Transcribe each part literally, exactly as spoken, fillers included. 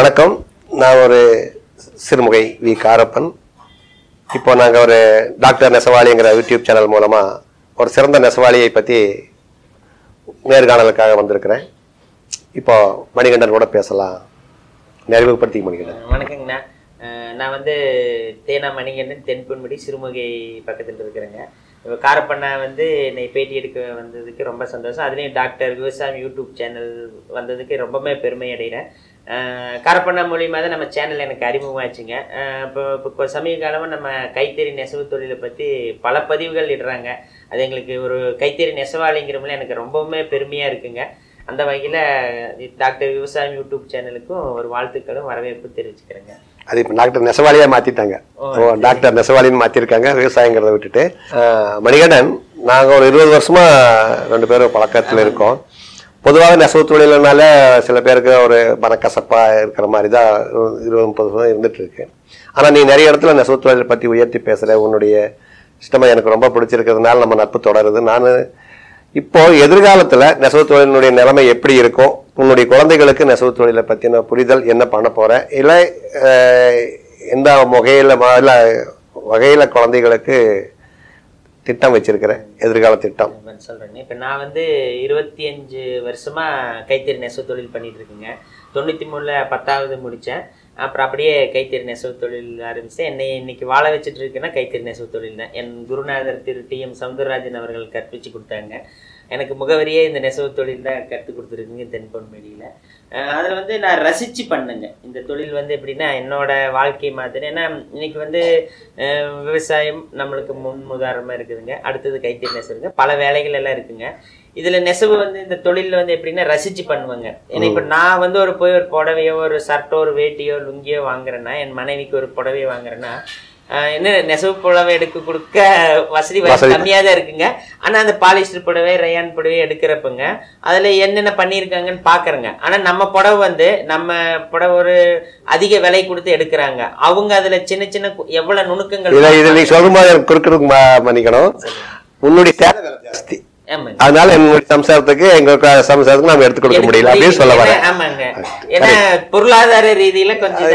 வணக்கம். நான் ஒரு சிறுமுகை வி காரப்பன். இப்போ நாங்கள் ஒரு டாக்டர் நெசவாளிங்கிற யூடியூப் சேனல் மூலமாக ஒரு சிறந்த நெசவாளியை பற்றி நேர்காணலுக்காக வந்திருக்கிறேன். இப்போ மணிகண்டன் கூட பேசலாம். அறிமுகப்படுத்தி மணிகண்டன். வணக்கங்கண்ணா. நான் வந்து தேனா மணிகண்டன், தென்பொன்முடி, சிறுமுகை பக்கத்தில் இருக்கிறேங்க. இப்போ காரப்பண்ணா வந்து என்னை பேட்டி எடுக்க வந்ததுக்கு ரொம்ப சந்தோஷம். அதுலேயும் டாக்டர் விவசாயம் யூடியூப் சேனல் வந்ததுக்கு ரொம்பவே பெருமை அடைகிறேன். காரப்பண்ணா மூலியமாக தான் நம்ம சேனல் எனக்கு அறிமுகமாச்சுங்க. இப்போ இப்போ சமீப காலமாக நம்ம கைத்தறி நெசவு தொழிலை பற்றி பல பதிவுகள் இடுறாங்க. அது எங்களுக்கு ஒரு கைத்தறி நெசவாளிங்கிறவங்கள எனக்கு ரொம்பவுமே பெருமையாக இருக்குங்க. அந்த வகையில் டாக்டர் விவசாயம் யூடியூப் சேனலுக்கும் ஒரு வாழ்த்துக்களும் வரவேற்பு தெரிவிச்சுக்கிறேங்க. அது இப்போ டாக்டர் நெசவாளியாக மாற்றிட்டாங்க. ஓ டாக்டர் நெசவாளின்னு மாற்றிருக்காங்க, விவசாயங்கிறத விட்டுட்டு. மணிகண்டன், நாங்கள் ஒரு இருபது வருஷமாக ரெண்டு பேரும் பழக்கத்தில் இருக்கோம். பொதுவாக நெசவு தொழில்னால சில பேருக்கு ஒரு மனக்கசப்பாக இருக்கிற மாதிரி தான் இருபது முப்பது வருஷம் இருந்துட்டு இருக்கு. ஆனால் நீ நிறைய இடத்துல நெசவு தொழிலை பற்றி உயர்த்தி பேசுகிற, உன்னுடைய இஷ்டமாக எனக்கு ரொம்ப பிடிச்சிருக்கிறதுனால நம்ம நட்பு தொடருது. நான் இப்போ எதிர்காலத்தில் நெசவு தொழிலினுடைய நிலைமை எப்படி இருக்கும், உன்னுடைய குழந்தைகளுக்கு நெசவு தொழிலை பற்றின புரிதல் என்ன பண்ண போகிற, இல்லை எந்த வகையில் இல்லை வகையில் குழந்தைகளுக்கு திட்டம் வச்சிருக்கிறேன், எதிர்கால திட்டம் சொல்றேங்க. இப்போ நான் வந்து இருபத்தி அஞ்சு வருஷமா கைத்தறி நெசவு தொழில் பண்ணிட்டு இருக்கேங்க. தொண்ணூற்றி மூணுல பத்தாவது முடித்தேன். அப்புறம் அப்படியே கைத்தறி நெசவு தொழில் ஆரம்பித்தேன். என்னை இன்னைக்கு வாழ வச்சுட்டு இருக்குன்னா கைத்தறி நெசவு தொழில் தான். என் குருநாதர் திரு டி எம் சவுந்தரராஜன் அவர்கள் கற்பிச்சு கொடுத்தாங்க. எனக்கு முகவரியே இந்த நெசவு தொழில் தான் கற்றுக் கொடுத்துருக்குங்க தென்பொன்முடியில். அதில் வந்து நான் ரசித்து பண்ணுங்க. இந்த தொழில் வந்து எப்படின்னா என்னோட வாழ்க்கை மாதிரி. ஏன்னா இன்னைக்கு வந்து விவசாயம் நம்மளுக்கு முன் உதாரணமாக இருக்குதுங்க. அடுத்தது கைத்தறி நெசவுங்க, பல வேலைகள் எல்லாம் இருக்குங்க. இதில் நெசவு வந்து இந்த தொழிலில் வந்து எப்படின்னா ரசித்து பண்ணுவேங்க. ஏன்னா இப்போ நான் வந்து ஒரு போய் ஒரு புடவையோ ஒரு ஷர்ட்டோ ஒரு வேட்டியோ லுங்கியோ வாங்குறேன்னா, என் மனைவிக்கு ஒரு புடவையோ வாங்குறேன்னா, என்ன நெசவு புடவை எடுக்க கொடுக்க வசதி கம்மியாக தான் இருக்குங்க. ஆனால் அந்த பாலிஸ்டர் புடவை ரயான் புடவை எடுக்கிறப்பங்க அதில் என்னென்ன பண்ணியிருக்காங்கன்னு பார்க்குறேங்க. ஆனால் நம்ம புடவை வந்து நம்ம புடவை ஒரு அதிக விலை கொடுத்து எடுக்கிறாங்க. அவங்க அதில் சின்ன சின்ன எவ்வளோ நுணுக்கங்கள் கொடுக்கறதுக்கு பண்ணிக்கணும். உன்னுடைய தேவை ஜாஸ்தி, அதனால என்னுடைய சம்சாரத்துக்கு எங்க சம்சாரத்துக்கு நாம எடுத்து கொடுக்க முடியல அப்படின்னு சொல்ல வரேன். ஆமாங்க. ஏன்னா பொருளாதார ரீதியில கொஞ்சம்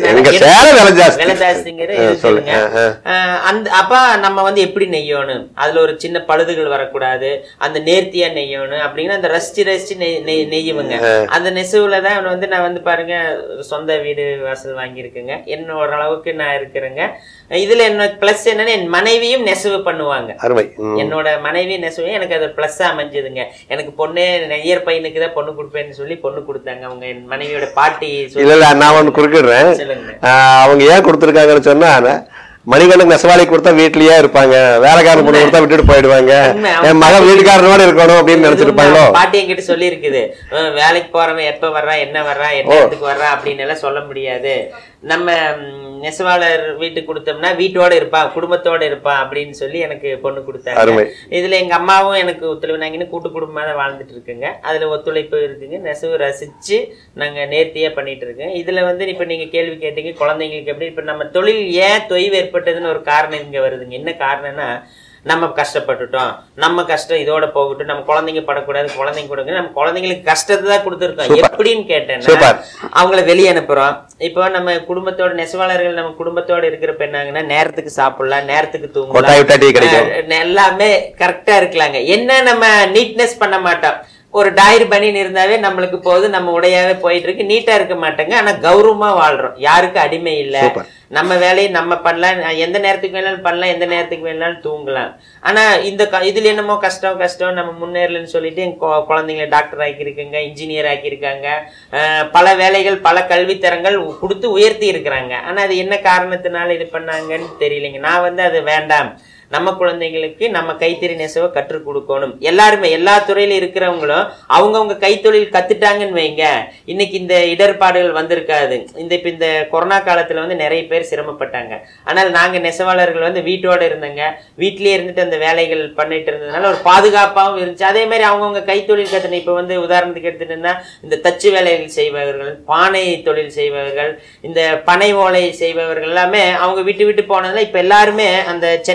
சொல்லுங்க. அந்த அப்ப நம்ம வந்து எப்படி நெய்யணும், அதுல ஒரு சின்ன பழுதுகள் வரக்கூடாது, அந்த நேர்த்தியா நெய்யணும் அப்படின்னு அந்த ரசிச்சு ரசிச்சு நெய்யுவங்க. அந்த நெசவுலதான் வந்து நான் வந்து பாருங்க சொந்த வீடு வாசல் வாங்கியிருக்கேங்க. என்ன ஓரளவுக்கு நான் இருக்கிறேங்க. இதுல என்ன பிளஸ் என்னன்னா என் மனைவியும் நெசவு பண்ணுவாங்க. என்னோட மனைவி நெசவு எனக்கு அது பிளஸ் அமைஞ்சதுங்க. எனக்கு பொண்ணு நெய்யர் பையனுக்கு தான் பொண்ணு கொடுப்பேன்னு சொல்லி பொண்ணு கொடுத்தாங்க. அவங்க என் மனைவியோட பாட்டி. இல்ல நான் ஒண்ணு குறுக்கிடுறேன். அவங்க ஏன் கொடுத்துருக்காங்கன்னு சொன்னா, மணிகண்டன் நெசவாளி கொடுத்தா வீட்லயே இருப்பாங்க, வேலைக்காரன் பொண்ணு கொடுத்தா விட்டுட்டு போயிடுவாங்க, என் மகன் வீட்டுக்காரனோட இருக்கணும் அப்படின்னு நினைச்சிருப்பாங்களோ. பாட்டி என்கிட்ட சொல்லி இருக்குது, வேலைக்கு போறவன் எப்ப வர்றா என்ன வர்றா என்ன இடத்துக்கு வர்றா அப்படின்னு எல்லாம் சொல்ல முடியாது. நம்ம நெசவாளர் வீட்டுக்கு கொடுத்தோம்னா வீட்டோட இருப்பா, குடும்பத்தோட இருப்பா அப்படின்னு சொல்லி எனக்கு பொண்ணு கொடுத்தாங்க. இதுல எங்க அம்மாவும் எனக்கு ஒத்துழைப்பு, நாங்க இன்னும் கூட்டு குடும்பமா தான் வாழ்ந்துட்டு இருக்குங்க. அதுல ஒத்துழைப்பு இருக்குங்க. நெசவு ரசிச்சு நாங்க நேர்த்தியா பண்ணிட்டு இருக்கோம். இதுல வந்து இப்ப நீங்க கேள்வி கேட்டீங்க குழந்தைங்களுக்கு எப்படி. இப்ப நம்ம தொழில் ஏன் தொய்வு ஏற்பட்டதுன்னு ஒரு காரணம் இங்க வருதுங்க. என்ன காரணம்னா, நம்ம கஷ்டப்பட்டுட்டோம், நம்ம கஷ்டம் இதோட போகட்டும், நம்ம குழந்தைங்க படக்கூடாது, குழந்தைங்க கொடுங்க, நம்ம குழந்தைங்களுக்கு கஷ்டத்தை தான் கொடுத்துருக்கோம். எப்படின்னு கேட்டேன்னா, அவங்கள வெளியே அனுப்புறோம். இப்போ நம்ம குடும்பத்தோட நெசவாளர்கள் நம்ம குடும்பத்தோட இருக்கிறப்ப என்னாங்கன்னா, நேரத்துக்கு சாப்பிடலாம், நேரத்துக்கு தூங்கலாம், எல்லாமே கரெக்டா இருக்கலாங்க. என்ன நம்ம நீட்னஸ் பண்ண மாட்டோம். ஒரு டாயர் பனின்னு இருந்தாவே நம்மளுக்கு போது, நம்ம உடையாவே போயிட்டு இருக்கு, நீட்டா இருக்க மாட்டேங்க. ஆனா கௌரவமா வாழ்றோம், யாருக்கு அடிமை இல்லை. நம்ம வேலையை நம்ம பண்ணலாம், எந்த நேரத்துக்கு வேணாலும் பண்ணலாம், எந்த நேரத்துக்கு வேணாலும் தூங்கலாம். ஆனா இந்த இதுல என்னமோ கஷ்டம் கஷ்டம் நம்ம முன்னேறலன்னு சொல்லிட்டு குழந்தைங்களை டாக்டர் ஆக்கியிருக்காங்க, இன்ஜினியர் ஆக்கியிருக்காங்க, பல வேலைகள் பல கல்வித்தரங்கள் கொடுத்து உயர்த்தி இருக்கிறாங்க. ஆனா அது என்ன காரணத்தினால இது பண்ணாங்கன்னு தெரியலைங்க. நான் வந்து அது வேண்டாம், நம்ம குழந்தைங்களுக்கு நம்ம கைத்தறி நெசவை கற்றுக் கொடுக்கணும். எல்லாருமே எல்லா துறையில இருக்கிறவங்களும் அவங்கவுங்க கைத்தொழில் கத்துட்டாங்கன்னு வைங்க, இன்னைக்கு இந்த இடர்பாடுகள் வந்திருக்காது. இந்த இப்ப இந்த கொரோனா காலத்துல வந்து நிறைய பேர் சிரமப்பட்டாங்க. ஆனால் நாங்க நெசவாளர்கள் வந்து வீட்டோட இருந்தங்க, வீட்டிலேயே இருந்துட்டு அந்த வேலைகள் பண்ணிட்டு இருந்ததுனால ஒரு பாதுகாப்பாகவும் இருந்துச்சு. அதே மாதிரி அவங்கவுங்க கைத்தொழில் கத்துன இப்ப வந்து உதாரணத்துக்கு எடுத்துட்டோம்னா, இந்த தச்சு வேலைகள் செய்பவர்கள், பானை தொழில் செய்பவர்கள், இந்த பனை ஓலை செய்பவர்கள் எல்லாமே அவங்க விட்டு விட்டு போனதுல இப்ப எல்லாருமே அந்த சென்னைக்கு போன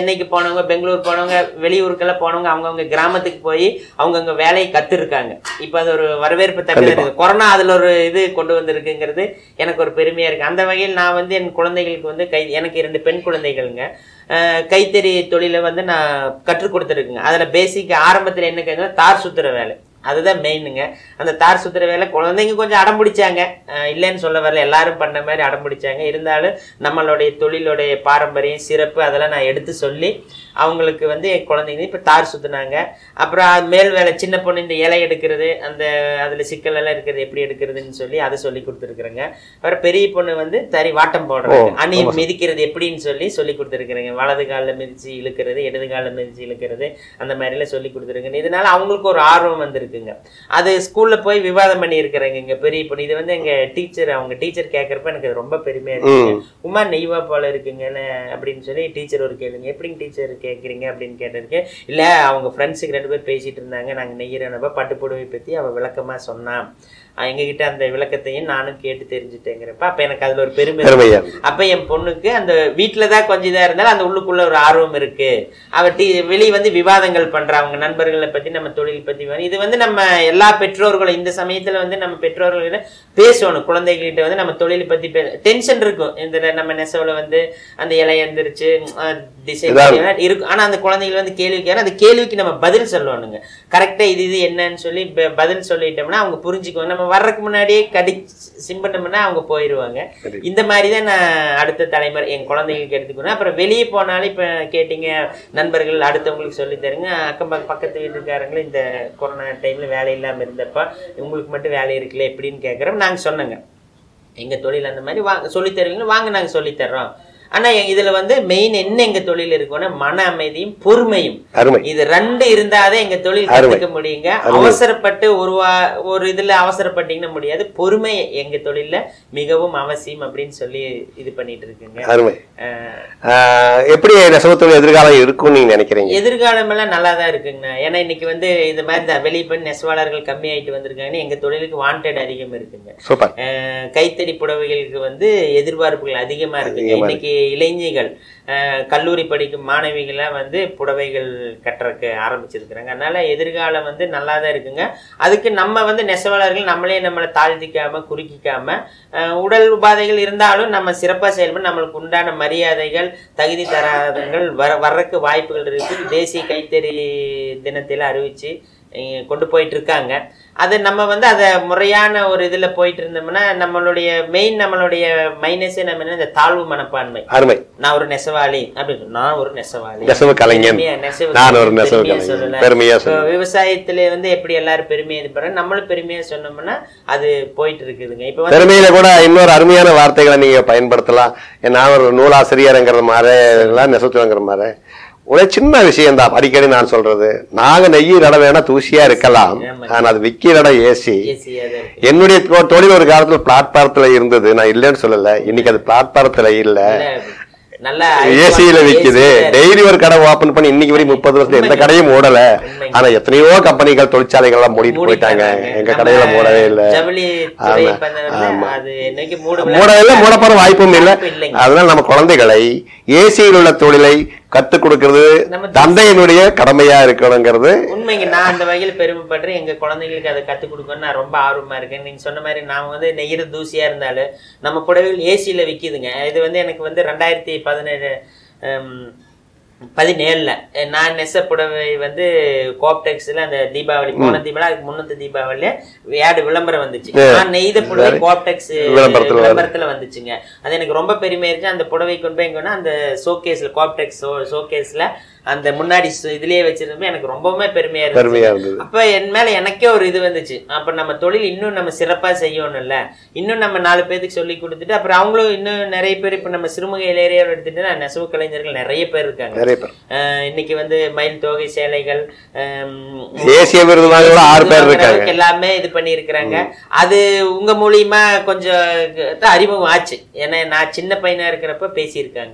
போனவங்க, பெங்களூர் போனவங்க, வெளியூருக்கெல்லாம் போனவங்க அவங்கவுங்க கிராமத்துக்கு போய் அவங்கவுங்க வேலையை கத்துருக்காங்க. இப்ப அது ஒரு வரவேற்பு தக்கது இருக்கு. கொரோனா அதுல ஒரு இது கொண்டு வந்திருக்குங்கிறது எனக்கு ஒரு பெருமையா இருக்கு. அந்த வகையில் நான் வந்து என் குழந்தைகளுக்கு வந்து கை எனக்கு இரண்டு பெண் குழந்தைகளுங்க, கைத்தறி தொழிலை வந்து நான் கற்றுக் கொடுத்துருக்குங்க. அதுல பேசிக் ஆரம்பத்துல என்ன கேட்டா தார் சுத்துற வேலை, அதுதான் மெயினுங்க. அந்த தார் சுத்துற வேலை குழந்தைங்க கொஞ்சம் அடம் பிடிச்சாங்க, இல்லைன்னு சொல்ல வரல, எல்லாரும் பண்ண மாதிரி அடம் பிடிச்சாங்க. இருந்தாலும் நம்மளுடைய தொழிலுடைய பாரம்பரியம் சிறப்பு அதெல்லாம் நான் எடுத்து சொல்லி அவங்களுக்கு வந்து என் குழந்தைங்க இப்போ தார் சுத்துனாங்க. அப்புறம் மேல் வேலை சின்ன பொண்ணு இந்த இலை எடுக்கிறது, அந்த அதில் சிக்கல் எல்லாம் இருக்கிறது எப்படி எடுக்கிறதுன்னு சொல்லி அதை சொல்லி கொடுத்துருக்குறேங்க. அப்புறம் பெரிய பொண்ணு வந்து தறி வாட்டம் போடுறது, அணி மிதிக்கிறது எப்படின்னு சொல்லி சொல்லி கொடுத்துருக்குறேங்க. வலது காலில் மிதிச்சு இழுக்கிறது, இடது காலில் மிதிச்சு இழுக்கிறது, அந்த மாதிரிலாம் சொல்லி கொடுத்துருக்குங்க. இதனால அவங்களுக்கு ஒரு ஆர்வம் வந்திருக்கு. அது ஸ்கூல்ல போய் விவாதம் பண்ணி இருக்கிறாங்க இங்க பெரிய பொண்ணு. இது வந்து எங்க டீச்சர், அவங்க டீச்சர் கேட்கறப்ப எனக்கு ரொம்ப பெருமையா இருக்கு. உமா நெய்வா போல இருக்குங்க அப்படின்னு சொல்லி டீச்சர் ஒரு கேளுங்க, எப்படிங்க டீச்சர் கேட்குறீங்க அப்படின்னு கேட்டிருக்கு. இல்ல அவங்க ஃப்ரெண்ட்ஸுக்கு ரெண்டு பேர் பேசிட்டு இருந்தாங்க, நாங்க நெய்யறப்ப பட்டு புடவை பத்தி அவ விளக்கமா சொன்னா, எங்ககிட்ட அந்த விளக்கத்தையும் நானும் கேட்டு தெரிஞ்சுட்டேங்கிறப்ப அப்ப எனக்கு அதுல ஒரு பெருமை. அப்ப என் பொண்ணுக்கு அந்த வீட்டுலதான் கொஞ்சம் இதா இருந்தாலும் அந்த உள்ளுக்குள்ள ஒரு ஆர்வம் இருக்கு. அவ டீ வெளியே வந்து விவாதங்கள் பண்ற அவங்க நண்பர்களை பத்தி, நம்ம தொழில் பத்தி. இது வந்து நம்ம எல்லா பெற்றோர்களும் இந்த சமயத்துல வந்து நம்ம பெற்றோர்கள பேசணும். குழந்தைகிட்ட வந்து நம்ம தொழிலை பத்தி டென்ஷன் இருக்கும். இந்த நம்ம நெசவுல வந்து அந்த இலை எந்திரிச்சு டிசைன் இருக்கும், ஆனா அந்த குழந்தைகள் வந்து கேள்வி கேட்க அந்த கேள்விக்கு நம்ம பதில் சொல்லணுங்க. கரெக்டா இது இது என்னன்னு சொல்லி பதில் சொல்லிட்டோம்னா அவங்க புரிஞ்சுக்குவாங்க. நம்ம வர்றதுக்கு முன்னாடியே கடி சிம்பட்டோம்னா அவங்க போயிடுவாங்க. இந்த மாதிரிதான் நான் அடுத்த தலைமுறை என் குழந்தைகளுக்கு எடுத்துக்கணும். அப்புறம் வெளியே போனாலும் இப்ப கேட்டீங்க நண்பர்கள் அடுத்தவங்களுக்கு சொல்லி தருங்க. அக்கம் பக்கத்து வீட்டுக்காரங்களும் இந்த கொரோனா டைம்ல வேலை இல்லாம இருந்தப்ப உங்களுக்கு மட்டும் வேலை இருக்குல்ல எப்படின்னு கேட்கறோம். நாங்க சொன்னோங்க எங்க தொழில் அந்த மாதிரி வாங்க சொல்லி தருவீங்க, வாங்க நாங்க சொல்லி தர்றோம். ஆனா இதுல வந்து மெயின் என்ன எங்க தொழில் இருக்குன்னா மன அமைதியும் பொறுமையும். இது ரெண்டு இருந்தாதே எங்க தொழில் கத்துக்க முடியுங்க. அவசரப்பட்டு ஒரு ஒரு இதுல அவசரப்பட்டீங்கன்னா முடியாது. பொறுமை எங்க தொழில மிகவும் அவசியம் அப்படின்னு சொல்லி இது பண்ணிட்டு இருக்குங்க. அருமை. எப்படி நெசவு தொழில் எதிர்காலம் இருக்கும் நீங்க நினைக்கிறீங்க? எதிர்காலம் எல்லாம் நல்லாதான் இருக்குங்க. ஏன்னா இன்னைக்கு வந்து இந்த மாதிரி வெளியே பண்ணி நெசவாளர்கள் கம்மி ஆயிட்டு வந்திருக்காங்க. எங்க தொழிலுக்கு வாண்டட் அதிகம் இருக்குங்க. கைத்தறி புடவைகளுக்கு வந்து எதிர்பார்ப்புகள் அதிகமா இருக்குங்க. இன்னைக்கு இளைஞர்கள் கல்லூரி படிக்கும் மாணவிகளை வந்து புடவைகள் கட்டுறதுக்கு ஆரம்பிச்சிருக்கிறாங்க. அதனால எதிர்காலம் வந்து நல்லாதான் இருக்குங்க. அதுக்கு நம்ம வந்து நெசவாளர்கள் நம்மளே நம்மளை தாழ்த்திக்காம குறுக்கிக்காம உடல் உபாதைகள் இருந்தாலும் நம்ம சிறப்பா செயல்பட நம்மளுக்கு உண்டான மரியாதைகள் தகுதி தராதங்கள் வர வர்றதுக்கு வாய்ப்புகள் இருக்கு. தேசிய கைத்தறி தினத்தில அறிவிச்சு கொண்டு போயிட்டு இருக்காங்க. அது நம்ம வந்து அதை முறையான ஒரு இதுல போயிட்டு இருந்தோம்னா நம்மளுடைய மெயின் நம்மளுடைய மைனஸே நம்ம என்ன இந்த தாழ்வு மனப்பான்மை. அருமை. நான் ஒரு நெசவாளி அப்படின்னு, நான் ஒரு நெசவாளி, நெசவு கலைஞன், நான் ஒரு நெசவு கலைஞன் பெருமையா சொல்லலாம். விவசாயத்துல வந்து எப்படி எல்லாரும் பெருமையா இது பண்றாங்க, நம்மளும் பெருமையா சொன்னோம்னா அது போயிட்டு இருக்குதுங்க. இப்ப பெருமையில கூட இன்னொரு அருமையான வார்த்தைகளை நீங்க பயன்படுத்தலாம். நான் ஒரு நூலாசிரியர்ங்கிற மாதிரி நெசவுங்கிற மாதிரி ஒரே சின்ன விஷயம் தான் அடிக்கடி நான் சொல்றது. நாங்க நெய்யர் இடம் வேணா தூசியா இருக்கலாம், ஆனா அது விக்கிற இடம் ஏசி. என்னுடைய தொழில் ஒரு காலத்துல பிளாட்பாரத்துல இருந்தது, நான் இல்லைன்னு சொல்லல. இன்னைக்கு அது பிளாட்பாரத்துல இல்ல, ஏசியில விக்குது. டெய்லி ஒரு கடை ஓபன் பண்ணி இன்னைக்கு வரைக்கும் முப்பது வருஷம் எந்த கடையும் மூடல. ஆனா எத்தனையோ கம்பெனிகள் தொழிற்சாலைகள் எல்லாம் மூடிட்டு போயிட்டாங்க, எங்க கடையில மூடவே இல்லை. மூடவே மூடப்போற வாய்ப்பும் இல்லை. அதனால நம்ம குழந்தைகளை ஏசியில் உள்ள தொழிலை கத்துக் கொடுக்கிறது தந்தையினுடைய கடமையா இருக்கணுங்கிறது உண்மைங்க. நான் அந்த வகையில் பெருமைப்படுறேன். எங்க குழந்தைங்களுக்கு அதை கத்துக் கொடுக்கணும்னு நான் ரொம்ப ஆர்வமா இருக்கேன். நீங்க சொன்ன மாதிரி நான் வந்து நெய்யற தூசியா இருந்தாலும் நம்ம புடவைகள் ஏசியில விக்குதுங்க. இது வந்து எனக்கு வந்து ரெண்டாயிரத்தி பதினேழு பதினேழுல நான் நெச புடவை வந்து கோப்டெக்ஸ்ல அந்த தீபாவளி போன தீபாவளி அதுக்கு முன்னத்து தீபாவளியில வேடு விளம்பரம் வந்துச்சு. நான் நெய்த புடவை கோப்டெக்ஸ் விளம்பரத்துல வந்துச்சுங்க. அது எனக்கு ரொம்ப பெருமையா இருந்துச்சு. அந்த புடவை கொண்டு போய் எங்கன்னா அந்த ஷோகேஸ்ல கோப்டெக்ஸ் ஷோகேஸ்ல அந்த முன்னாடி இதுலயே வச்சிருந்தப்ப எனக்கு ரொம்பவுமே பெருமையா இருந்துச்சு. அப்ப என் மேல எனக்கே ஒரு இது வந்துச்சு. அப்ப நம்ம தொழில் இன்னும் நம்ம சிறப்பா செய்யணும்ல, இன்னும் நம்ம நாலு பேருக்கு சொல்லி கொடுத்துட்டு அப்புறம் அவங்களும் இன்னும் நிறைய பேர் இப்ப நம்ம சிறுமுகை ஏரியாவை எடுத்துட்டு நெசவு கலைஞர்கள் நிறைய பேர் இருக்காங்க. இன்னைக்கு வந்து மயில் தோகை சேலைகள் எல்லாமே இது பண்ணி இருக்கிறாங்க. அது உங்க மூலியமா கொஞ்சம் அறிமுகம் ஆச்சு. ஏன்னா நான் சின்ன பையனா இருக்கிறப்ப பேசியிருக்காங்க.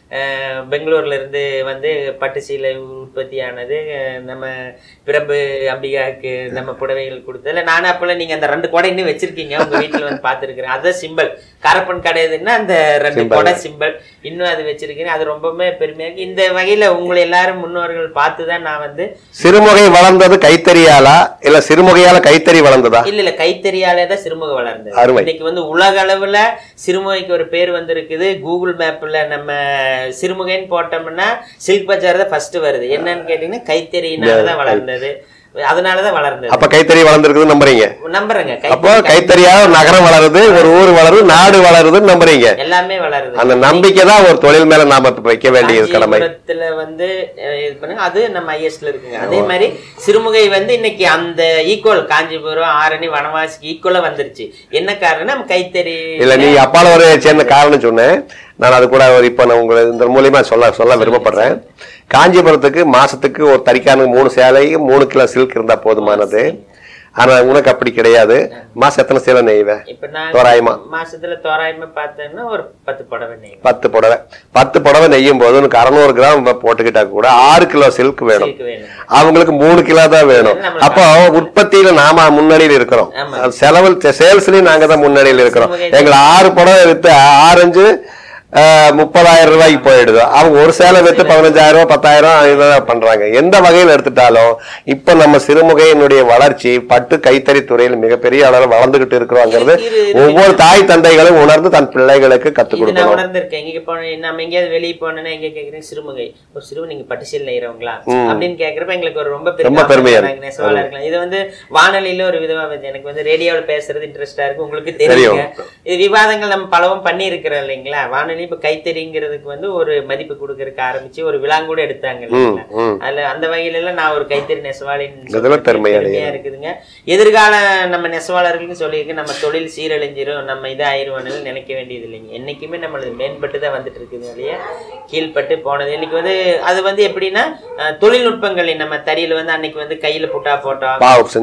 பெங்களூர்ல இருந்து வந்து பட்டு சீலை உற்பத்தி ஆனது. நம்ம பிரபு அம்பிகாவுக்கு நம்ம புடவைகள் கொடுத்ததுல நானும் அப்பெல்லாம் நீங்க அந்த ரெண்டு கொடை இன்னும் வச்சிருக்கீங்க உங்க வீட்டுல வந்து பாத்துருக்கிறேன். அதான் சிம்பிள் கரப்பன் கிடையாதுன்னா அந்த ரெண்டு கொடை சிம்பிள் இன்னும் அது வச்சிருக்கேன். அது ரொம்பவுமே பெருமையா இருக்கு. இந்த வகையில உங்களை எல்லாரும் முன்னோர்கள் பார்த்துதான் நான் வந்து சிறுமுகை வளர்ந்தது கைத்தறியாலா இல்ல சிறுமுகையால கைத்தறி வளர்ந்ததா? இல்ல இல்ல கைத்தறியாலே தான் சிறுமுகை வளர்ந்தது. இன்னைக்கு வந்து உலக அளவுல சிறுமுகைக்கு ஒரு பேர் வந்திருக்குது. கூகுள் மேப்ல நம்ம சிறுமுகைன்னு போட்டோம்னா சில்க் பஜார் தான் ஃபர்ஸ்ட் வருது. என்னன்னு கேட்டீங்கன்னா கைத்தறினாலதான் வளர்ந்தது, அதனாலதான் வளர்ந்தது. அப்ப கைத்தறி வளர்ந்துருக்குது நம்புறீங்க? நம்புறேங்க. அப்போ கைத்தறியால நகரம் வளருது, ஒரு ஊர் வளருது, நாடு வளருதுன்னு நம்புறீங்க? எல்லாமே வளருது. அந்த நம்பிக்கை தான் ஒரு தொழில் மேல நாம வைக்க வேண்டியது கடமை. வந்து இது பண்ணுங்க, அது நம்ம ஐஎஸ்ல இருக்குங்க. அதே மாதிரி சிறுமுகை வந்து இன்னைக்கு அந்த ஈக்குவல் காஞ்சிபுரம் ஆரணி வனவாசிக்கு ஈக்குவலா வந்துருச்சு. என்ன காரணம்? நம்ம கைத்தறி இல்ல. நீங்க அப்பால ஒரு சேர்ந்த காரணம் சொன்னேன் நான், அது கூட இப்ப நான் உங்களை இந்த மூலியமா சொல்ல சொல்ல விருப்பப்படுறேன். காஞ்சிபுரத்துக்கு மாசத்துக்கு ஒரு தறிக்கானுக்கு மூணு சேலை மூணு கிலோ சில்க் இருந்தா போதுமானது. ஆனா உனக்கு அப்படி கிடையாது. மாசம் எத்தனை சேலை நெய்வேன்? தோராயமா மாசத்துல தோராயமா பார்த்தேன்னா ஒரு பத்து புடவை நெய்வேன். பத்து புடவை பத்து புடவை நெய்யும் போது உனக்கு அறுநூறு கிராம் போட்டுக்கிட்டா கூட ஆறு கிலோ சில்க் வேணும். அவங்களுக்கு மூணு கிலோ தான் வேணும். அப்போ உற்பத்தியில நாம முன்னணியில் இருக்கிறோம், செலவு சேல்ஸ்லயும் நாங்க தான் முன்னணியில் இருக்கிறோம். எங்களை ஆறு புடவை வித்து ஆரஞ்சு முப்பதாயிரம் ரூபாய்க்கு போயிடுது. அவங்க ஒரு சேலை வித்து பதினஞ்சாயிரம் ரூபாய் பத்தாயிரம் இதெல்லாம் பண்றாங்க. எந்த வகையில் எடுத்துட்டாலும் இப்ப நம்ம சிறுமுகையினுடைய வளர்ச்சி பட்டு கைத்தறி துறையில் மிகப்பெரிய அளவில் வளர்ந்துகிட்டு இருக்கிறோங்கிறது ஒவ்வொரு தாய் தந்தைகளும் உணர்ந்து தன் பிள்ளைகளுக்கு கத்துக் கொடுக்கணும். உணர்ந்திருக்கேன். எங்க போன நம்ம எங்கேயாவது வெளியே போனோம்னா எங்க கேக்குறீங்க சிறுமுகை ஒரு சிறுமுகை நீங்க பட்டு சீல் நெய்யறவங்களா அப்படின்னு கேக்குறப்ப எங்களுக்கு ஒரு ரொம்ப ரொம்ப பெருமையா இருக்கு. இது வந்து வானொலியில ஒரு விதமா எனக்கு வந்து ரேடியோல பேசுறது இன்ட்ரெஸ்டா இருக்கு. உங்களுக்கு தெரியும் இது விவாதங்கள் நம்ம பலவும் பண்ணி இருக்கிறோம் இல்லைங்களா? வானொலி இப்ப கைத்தறிங்கிறதுக்கு வந்து ஒரு மதிப்பு கொடுக்கறதுக்கு ஆரம்பிச்சு ஒரு விழாங்கூட எடுத்தாங்க. அதுல அந்த வகையில எல்லாம் நான் ஒரு கைத்தறி நெசவாளின் பெருமையா இருக்குதுங்க. எதிர்கால நம்ம நெசவாளர்களுக்கு சொல்லியிருக்கு நம்ம தொழில் சீரழிஞ்சிரும் நம்ம இதை ஆயிடுவோம்னு நினைக்க வேண்டியது இல்லைங்க. என்னைக்குமே நம்மளது மேம்பட்டு தான் வந்துட்டு இருக்குது இல்லையா, கீழ்பட்டு போனது. இன்னைக்கு வந்து அது வந்து எப்படின்னா தொழில்நுட்பங்கள் நம்ம தறியில வந்து அன்னைக்கு வந்து கையில புட்டா போட்டோம்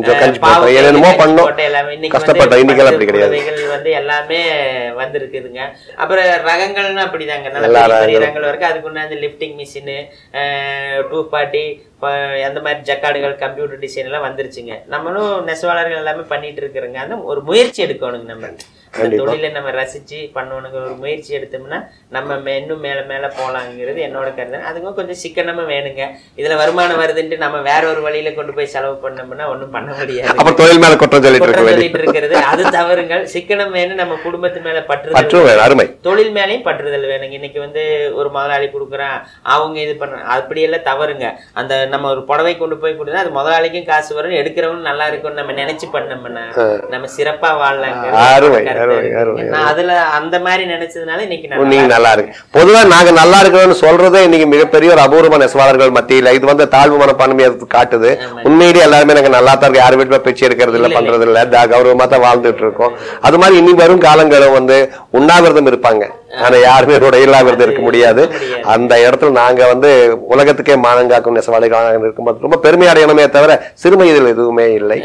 வந்து எல்லாமே வந்திருக்குதுங்க. அப்புறம் ரகங்கள் அப்படிதாங்க நல்ல ரகங்கள் இருக்கு. அதுக்கு முன்னாடி லிப்டிங் மிஷினு டூ பார்ட்டி அந்த மாதிரி ஜக்காடுகள் கம்ப்யூட்டர் டிசைன் எல்லாம் வந்துருச்சுங்க. நம்மளும் நெசவாளர்கள் எல்லாமே பண்ணிட்டு இருக்கிறோங்க. அந்த ஒரு முயற்சி எடுக்கணுங்க. நம்ம தொழில நம்ம ரசிச்சு பண்ணணுங்க. ஒரு முயற்சி எடுத்தோம்னா நம்ம இன்னும் மேல மேல போலாங்கிறது என்னோட கருத்து. அதுக்கும் கொஞ்சம் சிக்கனமும் வேணுங்க. இதுல வருமானம் வருதுன்ட்டு நம்ம வேற ஒரு வழியில கொண்டு போய் செலவு பண்ணோம்னா ஒண்ணும் பண்ண முடியாது. தொழில் மேல குற்றம் சொல்லிட்டு இருக்கிறது அது தவறுங்கள். சிக்கனம் வேணும். நம்ம குடும்பத்து மேல பற்றுதல், தொழில் மேலையும் பற்றுதல் வேணுங்க. இன்னைக்கு வந்து ஒரு முதலாளி கொடுக்குறான் அவங்க இது பண்றாங்க அப்படி எல்லாம் தவறுங்க. அந்த நம்ம ஒரு புடவை கொண்டு போய் கொடுத்தா அது முதலாளிக்கும் காசு வரும், எடுக்கிறவங்க நல்லா இருக்கும்னு நம்ம நினைச்சு பண்ணோம்னா நம்ம சிறப்பா வாழலாங்க. அதுல அந்த மாதிரி நினைச்சதுனால இன்னைக்கு நீங்க நல்லா இருக்கு. பொதுவா நாங்க நல்லா இருக்கணும்னு சொல்றதே இன்னைக்கு மிகப்பெரிய ஒரு அபூர்வ நெசவாளர்கள் மத்தியில இது வந்து தாழ்வு மனப்பான்மையை காட்டுது. உண்மையிலேயே எல்லாருமே நாங்க நல்லா தான் யாரு வீட்டுல பேச்சு எடுக்கிறது இல்ல, பண்றது இல்ல, கௌரவமா தான் வாழ்ந்துட்டு இருக்கோம். அது மாதிரி இனி வரும் காலங்களும் வந்து உண்ணாவிரதம் இருப்பாங்க. ஆனா யாருமே இல்லாவிரதம் இருக்க முடியாது. அந்த இடத்துல நாங்க வந்து உலகத்துக்கே மானங்காக்கும் நெசவாளிகளாக இருக்கும்போது ரொம்ப பெருமை அடையணுமே தவிர சிறுமை இதில் எதுவுமே இல்லை.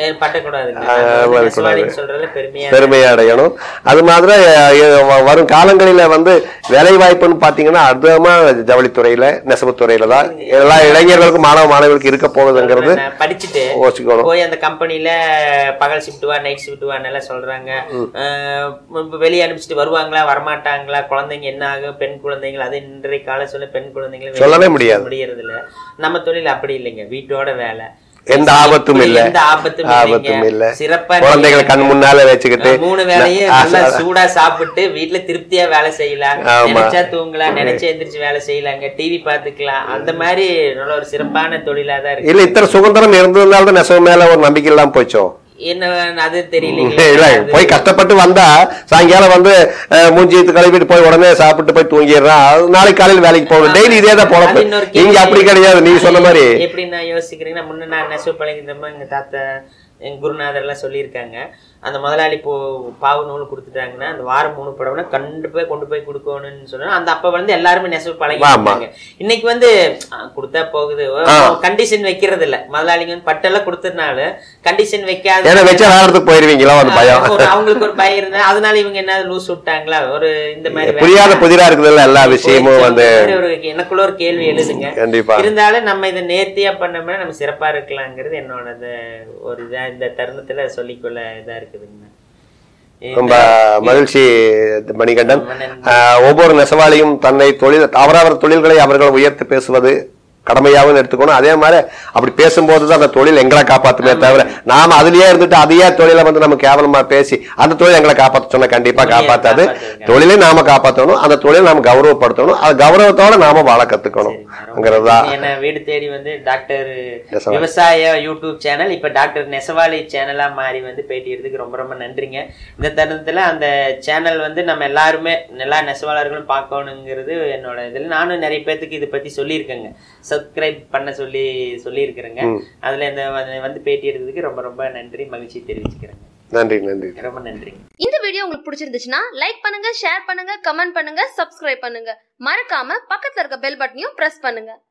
பெருமை அடையணும். அது மாதிரி வரும் காலங்களில வந்து வேலை வாய்ப்புன்னு பாத்தீங்கன்னா அதிகமா ஜவுளித்துறையில நெசவுத்துறையில தான் எல்லா இளைஞர்களுக்கும் மாணவ மாணவர்களுக்கு இருக்க போகுதுங்கிறது படிச்சுட்டு போய் அந்த கம்பெனில பகல் ஷிஃப்ட் வா நைட் ஷிஃப்ட் வான்னு எல்லாம் சொல்றாங்க. வெளியே அனுப்பிச்சிட்டு வருவாங்களா வரமாட்டாங்களா, குழந்தைங்க என்ன ஆகும், பெண் குழந்தைகள் அது இன்றைய கால சொல்ல பெண் குழந்தைங்களை சொல்லவே முடியாது முடியறது இல்ல. நம்ம தொழில் அப்படி இல்லைங்க. வீட்டோட வேலை, எந்த ஆபத்தும் இல்ல, எந்த ஆபத்தும் ஆபத்தும் இல்ல. சிறப்பா குழந்தைகளை கண் முன்னால வச்சுக்கிட்டு மூணு வேலையும் நல்லா சூடா சாப்பிட்டு வீட்டுல திருப்தியா வேலை செய்யலாம், நினைச்சா தூங்கலாம், நினைச்சா எந்திரிச்சு வேலை செய்யலாங்க, டிவி பாத்துக்கலாம். அந்த மாதிரி நல்ல ஒரு சிறப்பான தொழிலா தான் இருக்கு. இல்ல இத்தனை சுதந்திரம் இருந்ததுனால நெசவு மேல ஒரு நம்பிக்கை எல்லாம் போச்சோ என்ன அது தெரியல. போய் கஷ்டப்பட்டு வந்தா சாயங்காலம் வந்து மூஞ்சி கழுவிட்டு போய் உடனே சாப்பிட்டு போய் தூங்கிடுறான். நாளைக்கு காலையில் வேலைக்கு போகணும். டெய்லி இதே தான் போகணும். நீங்க அப்படி கிடையாது. நீங்க சொன்ன மாதிரி எப்படி நான் யோசிக்கிறீங்கன்னா முன்ன நான் நெசவு பழகிட்டோமா எங்க தாத்தா எங்க குருநாதர் எல்லாம் சொல்லியிருக்காங்க. அந்த முதலாளி போ பாவு நூல் கொடுத்துட்டாங்கன்னா அந்த வாரம் மூணு புடவைனா கண்டிப்பா கொண்டு போய் கொடுக்கணும்னு சொன்னா அந்த அப்ப வந்து எல்லாருமே நெசவு பழகிட்டாங்க. இன்னைக்கு வந்து கொடுத்தா போகுது, கண்டிஷன் வைக்கிறது இல்ல. முதலாளிங்க வந்து பட்டெல்லாம் கொடுத்ததுனால கண்டிஷன் வைக்காத போயிருவீங்களா அவங்களுக்கு ஒரு பயம் இருந்தா அதனால இவங்க என்ன லூஸ் விட்டாங்களா ஒரு இந்த மாதிரி புரியாத புதிரா இருக்குது எல்லா விஷயமும் வந்து ஒரு எனக்குள்ள ஒரு கேள்வி எழுதுங்க. இருந்தாலும் நம்ம இதை நேர்த்தியா பண்ணோம்னா நம்ம சிறப்பா இருக்கலாங்கிறது என்னோட ஒரு இதா இந்த தருணத்துல சொல்லிக்கொள்ள இதா இருக்குதுங்க. ரொம்ப மகிழ்ச்சி மணிகண்டன். ஒவ்வொரு நெசவாளியும் தன்னை தொழில் அவரவர் தொழில்களை அவர்கள் உயர்த்தி பேசுவது கடமையாவும் எடுத்துக்கணும். அதே மாதிரி அப்படி பேசும்போதுதான் அந்த தொழில் எங்களை காப்பாத்துமே தவிர நாம அதுலயே இருந்துட்டு அதையே தொழிலை வந்து நம்ம கேவலமா பேசி அந்த தொழில் எங்களை காப்பாற்ற சொன்னா கண்டிப்பா காப்பாத்தாது. தொழிலை நாம காப்பாற்றணும், அந்த தொழிலை நாம கௌரவப்படுத்தணும், அது கௌரவத்தோட நாம வாழ கத்துக்கணும்ங்கிறதுதான். என்ன வீடு தேடி வந்து டாக்டர் விவசாய யூடியூப் சேனல் இப்ப டாக்டர் நெசவாளி சேனலா மாறி வந்து பேட்டி எடுத்துக்கு ரொம்ப ரொம்ப நன்றிங்க. இந்த தருணத்துல அந்த சேனல் வந்து நம்ம எல்லாருமே எல்லா நெசவாளர்களும் பார்க்கணுங்கிறது என்னோட இதுல நானும் நிறைய பேத்துக்கு இதை பத்தி சொல்லியிருக்கேங்க, சப்ஸ்கிரைப் பண்ண சொல்லி சொல்லி இருக்கிறேங்க. அதுல இந்த வந்து பேட்டி எடுத்ததுக்கு ரொம்ப ரொம்ப நன்றி, மகிழ்ச்சி தெரிவிச்சுக்கிறேங்க. நன்றி நன்றி ரொம்ப நன்றி. இந்த வீடியோ உங்களுக்கு பிடிச்சிருந்துச்சுன்னா லைக் பண்ணுங்க, ஷேர் பண்ணுங்க, கமெண்ட் பண்ணுங்க, சப்ஸ்கிரைப் பண்ணுங்க. மறக்காம பக்கத்துல இருக்க பெல் பட்டனையும் பிரஸ் பண்ணுங்க.